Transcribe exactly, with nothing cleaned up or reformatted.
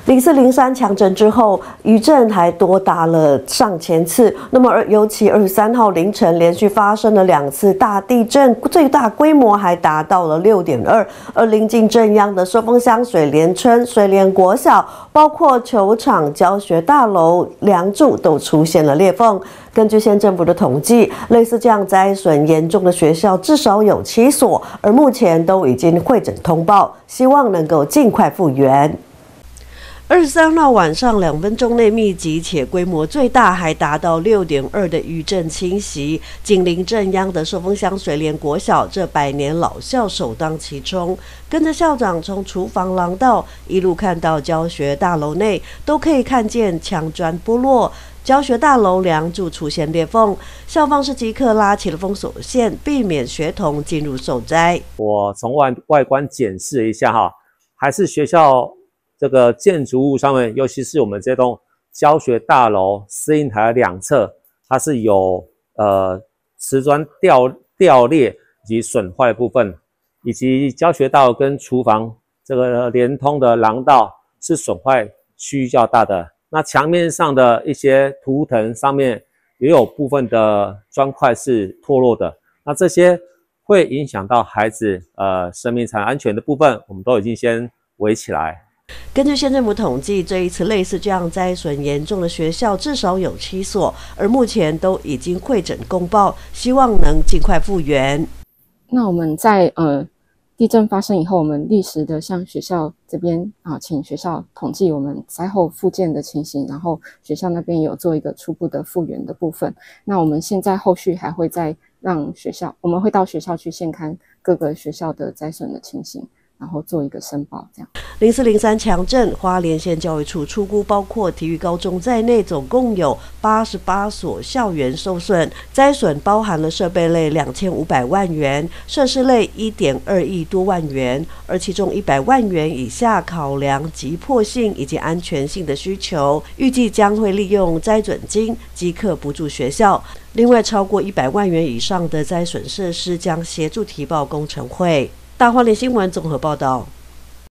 零四零三强震之后，余震还多达了上千次。那么，尤其二十三号凌晨连续发生了两次大地震，最大规模还达到了六点二。而临近震央的寿丰乡水莲村水莲国小，包括球场、教学大楼梁柱都出现了裂缝。根据县政府的统计，类似这样灾损严重的学校至少有七所，而目前都已经汇诊通报，希望能够尽快复原。二十三号晚上两分钟内密集且规模最大，还达到六点二的余震侵袭，紧邻震央的寿丰乡水莲国小这百年老校首当其冲。跟着校长从厨房廊道一路看到教学大楼内，都可以看见墙砖剥落。教学大楼梁柱出现裂缝，校方是即刻拉起了封锁线，避免学童进入受灾。 我从外外观检视一下哈，还是学校这个建筑物上面，尤其是我们这栋教学大楼司令台两侧，它是有呃瓷砖掉掉裂以及损坏的部分，以及教学道跟厨房这个连通的廊道是损坏区域较大的。那墙面上的一些图腾上面也有部分的砖块是脱落的，那这些会影响到孩子呃生命财产安全的部分，我们都已经先围起来。 根据县政府统计，这一次类似这样灾损严重的学校至少有七所，而目前都已经汇诊公报，希望能尽快复原。 那我们在呃地震发生以后，我们立时的向学校这边啊，请学校统计我们灾后复健的情形，然后学校那边有做一个初步的复原的部分。那我们现在后续还会再让学校，我们会到学校去现勘各个学校的灾损的情形，然后做一个申报，这样。 零四零三强震，花莲县教育处初估，包括体育高中在内，总共有八十八所校园受损，灾损包含了设备类两千五百万元，设施类一点二亿多万元，而其中一百万元以下考量急迫性以及安全性的需求，预计将会利用灾损金即刻补助学校。另外，超过一百万元以上的灾损设施将协助提报工程会。大花莲新闻综合报道。